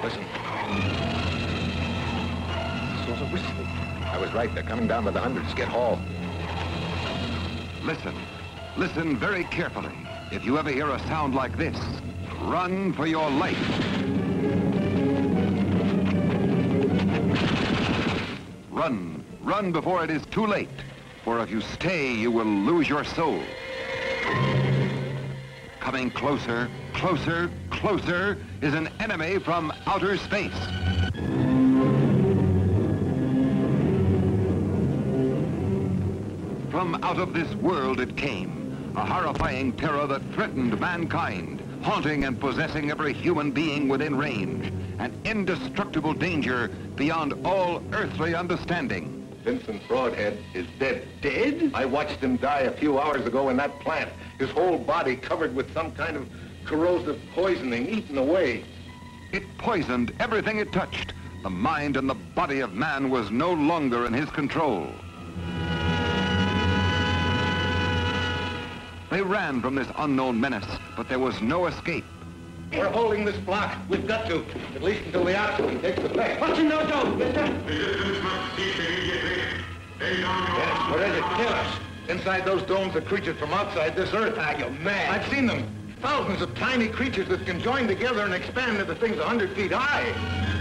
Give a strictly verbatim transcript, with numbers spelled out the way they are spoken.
Listen. This was a whistle. I was right. They're coming down by the hundreds. Get Hall. Listen. Listen very carefully. If you ever hear a sound like this, run for your life. Run. Run before it is too late. For if you stay, you will lose your soul. Coming closer, closer, closer is an enemy from outer space. From out of this world it came, a horrifying terror that threatened mankind, haunting and possessing every human being within range, an indestructible danger beyond all earthly understanding. Vincent Broadhead is dead. Dead? I watched him die a few hours ago in that plant. His whole body covered with some kind of corrosive poisoning, eaten away. It poisoned everything it touched. The mind and the body of man was no longer in his control. They ran from this unknown menace, but there was no escape. We're holding this block. We've got to, at least until the oxygen takes effect. What's in those domes, mister? Yes, what is it? Kill us. Inside those domes are creatures from outside this earth. Ah, you're mad. I've seen them. Thousands of tiny creatures that can join together and expand into things a hundred feet high.